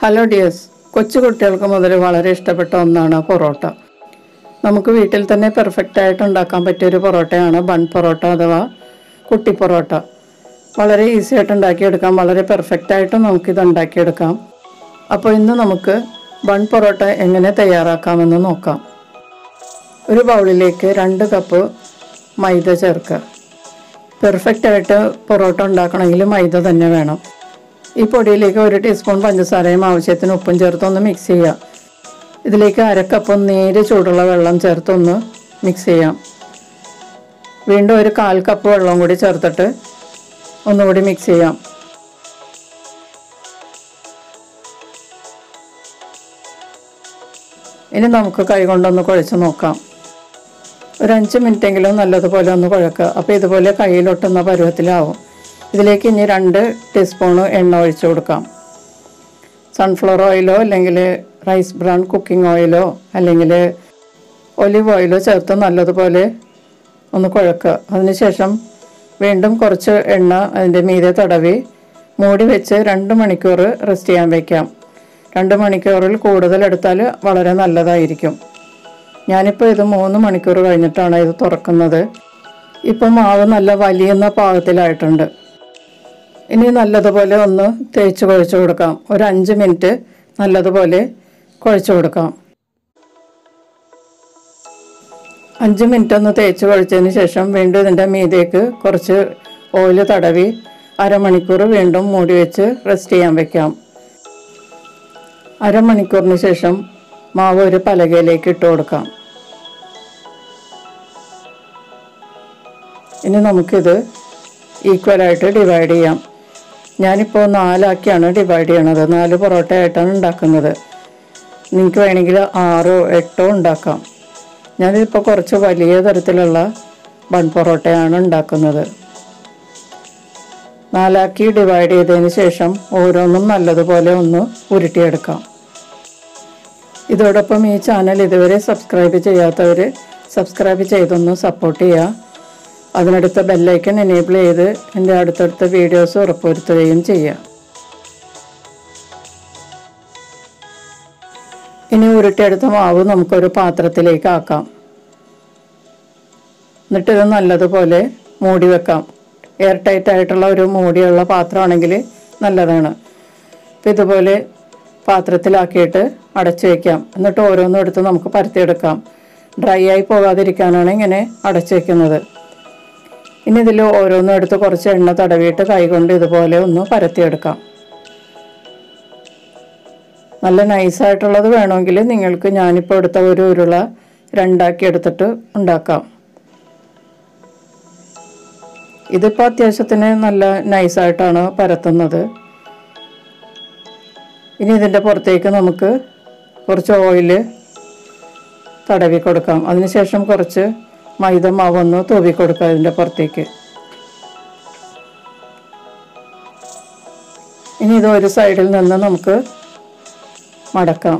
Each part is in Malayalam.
ഹലോ ഡിയേഴ്സ്, കൊച്ചു കുട്ടികൾക്ക് മുതൽ വളരെ ഇഷ്ടപ്പെട്ട ഒന്നാണ് പൊറോട്ട. നമുക്ക് വീട്ടിൽ തന്നെ പെർഫെക്റ്റ് ആയിട്ട് ഉണ്ടാക്കാൻ പറ്റിയൊരു പൊറോട്ടയാണ് ബൺ പൊറോട്ട അഥവാ കുട്ടി പൊറോട്ട. വളരെ ഈസി ആയിട്ട് ഉണ്ടാക്കിയെടുക്കാം, വളരെ പെർഫെക്റ്റ് ആയിട്ട് നമുക്കിത് ഉണ്ടാക്കിയെടുക്കാം. അപ്പോൾ ഇന്ന് നമുക്ക് ബൺ പൊറോട്ട എങ്ങനെ തയ്യാറാക്കാമെന്ന് നോക്കാം. ഒരു ബൗളിലേക്ക് 2 കപ്പ് മൈദ ചേർക്കുക. പെർഫെക്റ്റ് ആയിട്ട് പൊറോട്ട ഉണ്ടാക്കണമെങ്കിൽ മൈദ തന്നെ വേണം. ഈ പൊടിയിലേക്ക് 1 ടീസ്പൂൺ പഞ്ചസാരയും ആവശ്യത്തിന് ഉപ്പും ചേർത്തൊന്ന് മിക്സ് ചെയ്യുക. ഇതിലേക്ക് 1/2 കപ്പ് നേരെ ചൂടുള്ള വെള്ളം ചേർത്തൊന്ന് മിക്സ് ചെയ്യാം. വീണ്ടും 1/4 കപ്പ് വെള്ളം കൂടി ചേർത്തിട്ട് ഒന്നുകൂടി മിക്സ് ചെയ്യാം. ഇനി നമുക്ക് കൈകൊണ്ടൊന്ന് കുഴച്ച് നോക്കാം. ഒരു 5 മിനിറ്റെങ്കിലും നല്ലതുപോലെ ഒന്ന് കുഴക്കുക. അപ്പോൾ ഇതുപോലെ കയ്യിലൊട്ടുന്ന പരുവത്തിലാവും. ഇതിലേക്ക് ഇനി 2 ടീസ്പൂൺ എണ്ണ ഒഴിച്ചു കൊടുക്കാം. സൺഫ്ലവർ ഓയിലോ അല്ലെങ്കിൽ റൈസ് ബ്രാൻ കുക്കിംഗ് ഓയിലോ അല്ലെങ്കിൽ ഒലിവ് ഓയിലോ ചേർത്ത് നല്ലതുപോലെ ഒന്ന് കുഴക്കുക. അതിനുശേഷം വീണ്ടും കുറച്ച് എണ്ണ അതിൻ്റെ മീതെ തടവി മൂടി വെച്ച് 2 മണിക്കൂർ റെസ്റ്റ് ചെയ്യാൻ വയ്ക്കാം. 2 മണിക്കൂറിൽ കൂടുതൽ എടുത്താൽ വളരെ നല്ലതായിരിക്കും. ഞാനിപ്പോൾ ഇത് 3 മണിക്കൂർ കഴിഞ്ഞിട്ടാണ് ഇത് തുറക്കുന്നത്. ഇപ്പം മാവ് നല്ല വലിയുന്ന പാകത്തിലായിട്ടുണ്ട്. ഇനി നല്ലതുപോലെ ഒന്ന് തേച്ച് കുഴച്ച് കൊടുക്കാം. ഒരു 5 മിനിറ്റ് നല്ലതുപോലെ കുഴച്ച് കൊടുക്കാം. 5 മിനിറ്റ് ഒന്ന് തേച്ച് കുഴച്ചതിന് ശേഷം വീണ്ടും ഇതിൻ്റെ മീതേക്ക് കുറച്ച് ഓയിൽ തടവി അരമണിക്കൂർ വീണ്ടും മൂടി വെച്ച് റെസ്റ്റ് ചെയ്യാൻ വയ്ക്കാം. അരമണിക്കൂറിന് ശേഷം മാവ് ഒരു പലകയിലേക്ക് ഇട്ട് കൊടുക്കാം. ഇനി നമുക്കിത് ഈക്വലായിട്ട് ഡിവൈഡ് ചെയ്യാം. ഞാനിപ്പോൾ 4 ആക്കിയാണ് ഡിവൈഡ് ചെയ്യണത്. 4 പൊറോട്ട ആയിട്ടാണ് ഉണ്ടാക്കുന്നത്. നിങ്ങൾക്ക് വേണമെങ്കിൽ 6 8 ഉണ്ടാക്കാം. ഞാനിപ്പോൾ കുറച്ച് വലിയ തരത്തിലുള്ള ബൺ പൊറോട്ടയാണ് ഉണ്ടാക്കുന്നത്. 4 ആക്കി ഡിവൈഡ് ചെയ്തതിന് ശേഷം ഓരോന്നും നല്ലതുപോലെ ഒന്ന് ഉരുട്ടിയെടുക്കാം. ഇതോടൊപ്പം ഈ ചാനൽ ഇതുവരെ സബ്സ്ക്രൈബ് ചെയ്യാത്തവർ സബ്സ്ക്രൈബ് ചെയ്തൊന്ന് സപ്പോർട്ട് ചെയ്യുക. അതിനടുത്ത ബെല്ലൈക്കൺ എനേബിൾ ചെയ്ത് എൻ്റെ അടുത്തടുത്ത വീഡിയോസ് ഉറപ്പുവരുത്തുകയും ചെയ്യുക. ഇനി ഉരുട്ടിയെടുത്ത മാവ് നമുക്കൊരു പാത്രത്തിലേക്ക് ആക്കാം. എന്നിട്ടിത് നല്ലതുപോലെ മൂടി വെക്കാം. എയർ ടൈറ്റ് ആയിട്ടുള്ള ഒരു മൂടിയുള്ള പാത്രമാണെങ്കിൽ നല്ലതാണ്. അപ്പോൾ ഇതുപോലെ പാത്രത്തിലാക്കിയിട്ട് അടച്ചു വയ്ക്കാം. എന്നിട്ട് ഓരോന്നും എടുത്ത് നമുക്ക് പരത്തിയെടുക്കാം. ഡ്രൈ ആയി പോകാതിരിക്കാനാണ് ഇങ്ങനെ അടച്ചു വയ്ക്കുന്നത്. ഇനി ഇതിൽ ഓരോന്നും എടുത്ത് കുറച്ച് എണ്ണ തടവിയിട്ട് കൈകൊണ്ട് ഇതുപോലെ ഒന്ന് പരത്തിയെടുക്കാം. നല്ല നൈസായിട്ടുള്ളത് വേണമെങ്കിൽ നിങ്ങൾക്ക് ഞാനിപ്പോൾ എടുത്ത ഒരു ഉരുള 2 ആക്കി എടുത്തിട്ട് ഉണ്ടാക്കാം. ഇതിപ്പോൾ അത്യാവശ്യത്തിന് നല്ല നൈസായിട്ടാണ് പരത്തുന്നത്. ഇനി ഇതിൻ്റെ പുറത്തേക്ക് നമുക്ക് കുറച്ച് ഓയിൽ തടവി കൊടുക്കാം. അതിനുശേഷം കുറച്ച് മൈദ മാവൊന്ന് തൂവി കൊടുക്കുക ഇതിൻ്റെ പുറത്തേക്ക്. ഇനി ഇത് ഒരു സൈഡിൽ നിന്ന് നമുക്ക് മടക്കാം.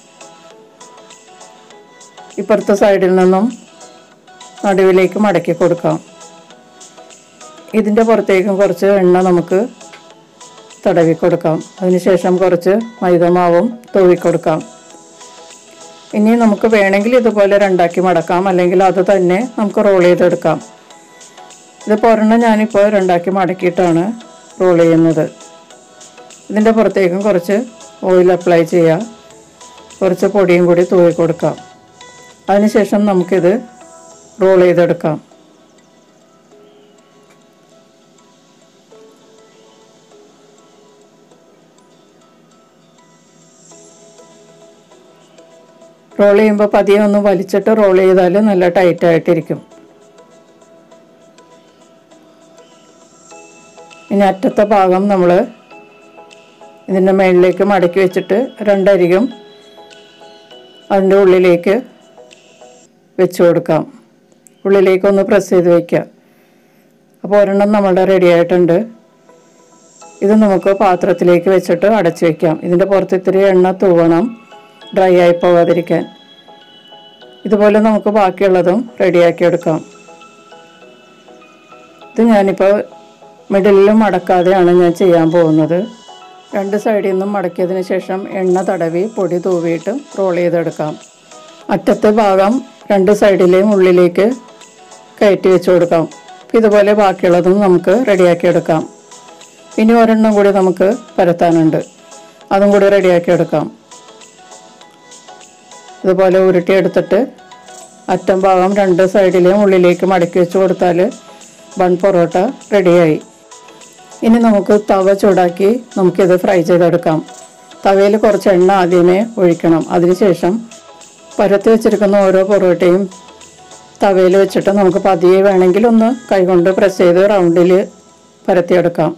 ഇപ്പുറത്തെ സൈഡിൽ നിന്നും നടുവിലേക്ക് മടക്കി കൊടുക്കാം. ഇതിൻ്റെ പുറത്തേക്കും കുറച്ച് എണ്ണ നമുക്ക് തടവി കൊടുക്കാം. അതിനുശേഷം കുറച്ച് മൈദ മാവും തൂവി കൊടുക്കാം. ഇനി നമുക്ക് വേണമെങ്കിൽ ഇതുപോലെ 2 ആക്കി മടക്കാം, അല്ലെങ്കിൽ അത് തന്നെ നമുക്ക് റോൾ ചെയ്തെടുക്കാം. ഇതിപ്പോൾ ഒരെണ്ണം ഞാനിപ്പോൾ 2 ആക്കി മടക്കിയിട്ടാണ് റോൾ ചെയ്യുന്നത്. ഇതിൻ്റെ പുറത്തേക്കും കുറച്ച് ഓയിൽ അപ്ലൈ ചെയ്യുക. കുറച്ച് പൊടിയും കൂടി തൂവി കൊടുക്കാം. അതിനുശേഷം നമുക്കിത് റോൾ ചെയ്തെടുക്കാം. റോൾ ചെയ്യുമ്പോൾ പതിയെ ഒന്ന് വലിച്ചിട്ട് റോൾ ചെയ്താൽ നല്ല ടൈറ്റായിട്ടിരിക്കും. ഇനി അറ്റത്തെ ഭാഗം നമ്മൾ ഇതിൻ്റെ മുകളിലേക്ക് മടക്കി വെച്ചിട്ട് 2 അരികും അതിൻ്റെ ഉള്ളിലേക്ക് വെച്ച് കൊടുക്കാം. ഉള്ളിലേക്കൊന്ന് പ്രസ് ചെയ്ത് വയ്ക്കുക. അപ്പോൾ ഒരെണ്ണം നമ്മളുടെ റെഡി ആയിട്ടുണ്ട്. ഇത് നമുക്ക് പാത്രത്തിലേക്ക് വെച്ചിട്ട് അടച്ചു വയ്ക്കാം. ഇതിൻ്റെ പുറത്ത് ഇത്തിരി എണ്ണ തൂവണം, ഡ്രൈ ആയി പോകാതിരിക്കാൻ. ഇതുപോലെ നമുക്ക് ബാക്കിയുള്ളതും റെഡിയാക്കി എടുക്കാം. ഇത് ഞാനിപ്പോൾ മിഡിലും അടക്കാതെയാണ് ഞാൻ ചെയ്യാൻ പോകുന്നത്. രണ്ട് സൈഡിൽ നിന്നും മടക്കിയതിന് ശേഷം എണ്ണ തടവി പൊടി തൂവിയിട്ട് റോൾ ചെയ്തെടുക്കാം. അറ്റത്തെ ഭാഗം രണ്ട് സൈഡിലെയും ഉള്ളിലേക്ക് കയറ്റി വെച്ച് കൊടുക്കാം. ഇതുപോലെ ബാക്കിയുള്ളതും നമുക്ക് റെഡിയാക്കി എടുക്കാം. ഇനി ഒരെണ്ണം കൂടി നമുക്ക് പരത്താനുണ്ട്, അതും കൂടി റെഡിയാക്കി എടുക്കാം. ഇതുപോലെ ഉരുട്ടിയെടുത്തിട്ട് അറ്റം ഭാഗം രണ്ട് സൈഡിലെയും ഉള്ളിലേക്ക് മടക്കി വെച്ച് കൊടുത്താൽ ബൺ പൊറോട്ട റെഡിയായി. ഇനി നമുക്ക് തവ ചൂടാക്കി നമുക്കിത് ഫ്രൈ ചെയ്തെടുക്കാം. തവയിൽ കുറച്ച് എണ്ണ ആദ്യമേ ഒഴിക്കണം. അതിനുശേഷം പരത്തി വെച്ചിരിക്കുന്ന ഓരോ പൊറോട്ടയും തവയിൽ വെച്ചിട്ട് നമുക്ക് പതിയെ വേണമെങ്കിൽ ഒന്ന് കൈകൊണ്ട് പ്രസ് ചെയ്ത് റൗണ്ടിൽ പരത്തിയെടുക്കാം.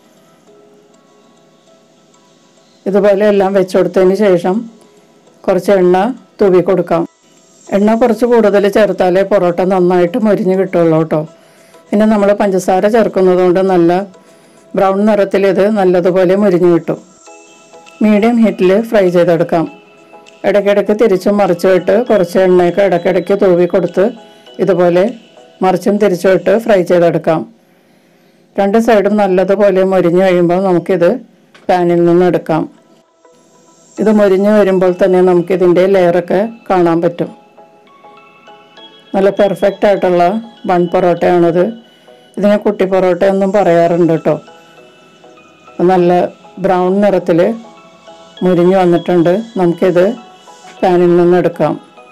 ഇതുപോലെ എല്ലാം വെച്ച് കൊടുത്തതിന് ശേഷം കുറച്ച് എണ്ണ തൂവി കൊടുക്കാം. എണ്ണ കുറച്ച് കൂടുതൽ ചേർത്താലേ പൊറോട്ട നന്നായിട്ട് മൊരിഞ്ഞ് കിട്ടുള്ളൂ കേട്ടോ. പിന്നെ നമ്മൾ പഞ്ചസാര ചേർക്കുന്നത് കൊണ്ട് നല്ല ബ്രൗൺ നിറത്തിൽ ഇത് നല്ലതുപോലെ മുരിഞ്ഞു കിട്ടും. മീഡിയം ഹീറ്റിൽ ഫ്രൈ ചെയ്തെടുക്കാം. ഇടയ്ക്കിടയ്ക്ക് തിരിച്ചും മറിച്ചുമിട്ട് കുറച്ച് എണ്ണയൊക്കെ ഇടയ്ക്കിടയ്ക്ക് തൂവി കൊടുത്ത് ഇതുപോലെ മറിച്ചും തിരിച്ചുമിട്ട് ഫ്രൈ ചെയ്തെടുക്കാം. രണ്ട് സൈഡും നല്ലതുപോലെ മൊരിഞ്ഞ് കഴിയുമ്പോൾ നമുക്കിത് പാനിൽ നിന്ന് എടുക്കാം. ഇത് മൊരിഞ്ഞ് വരുമ്പോൾ തന്നെ നമുക്കിതിൻ്റെ ലെയറൊക്കെ കാണാൻ പറ്റും. നല്ല പെർഫെക്റ്റ് ആയിട്ടുള്ള ബൺ പൊറോട്ടയാണിത്. ഇതിനെ കുട്ടി പൊറോട്ട എന്നും പറയാറുണ്ട് കേട്ടോ. നല്ല ബ്രൗൺ നിറത്തിൽ മുരിഞ്ഞ് വന്നിട്ടുണ്ട്. നമുക്കിത് പാനിൽ നിന്ന് എടുക്കാം.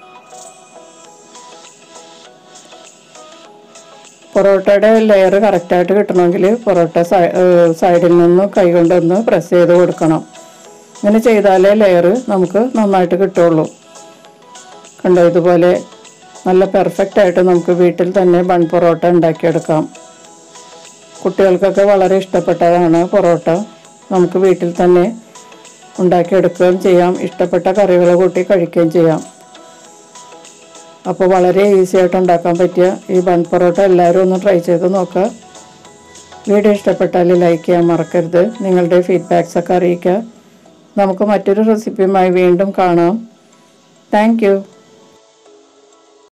പൊറോട്ടയുടെ ലെയർ കറക്റ്റായിട്ട് കിട്ടണമെങ്കിൽ പൊറോട്ട സൈഡിൽ നിന്ന് കൈകൊണ്ടൊന്ന് പ്രസ് ചെയ്ത് കൊടുക്കണം. ഇങ്ങനെ ചെയ്താലേ ലെയർ നമുക്ക് നന്നായിട്ട് കിട്ടുള്ളൂ. കണ്ടോ, ഇതുപോലെ നല്ല പെർഫെക്റ്റായിട്ട് നമുക്ക് വീട്ടിൽ തന്നെ ബൺ പൊറോട്ട ഉണ്ടാക്കിയെടുക്കാം. കുട്ടികൾക്കൊക്കെ വളരെ ഇഷ്ടപ്പെട്ടതാണ് പൊറോട്ട. നമുക്ക് വീട്ടിൽ തന്നെ ഉണ്ടാക്കിയെടുക്കുകയും ചെയ്യാം. ഇഷ്ടപ്പെട്ട കറികൾ കൂട്ടി കഴിക്കുകയും ചെയ്യാം. അപ്പോൾ വളരെ ഈസി ആയിട്ട് ഉണ്ടാക്കാൻ പറ്റിയ ഈ ബൺ പൊറോട്ട എല്ലാവരും ഒന്ന് ട്രൈ ചെയ്ത് നോക്കുക. വീഡിയോ ഇഷ്ടപ്പെട്ടാൽ ലൈക്ക് ചെയ്യാൻ മറക്കരുത്. നിങ്ങളുടെ ഫീഡ്ബാക്സൊക്കെ അറിയിക്കുക. നമുക്ക് മറ്റൊരു റെസിപ്പിയുമായി വീണ്ടും കാണാം. Thank U.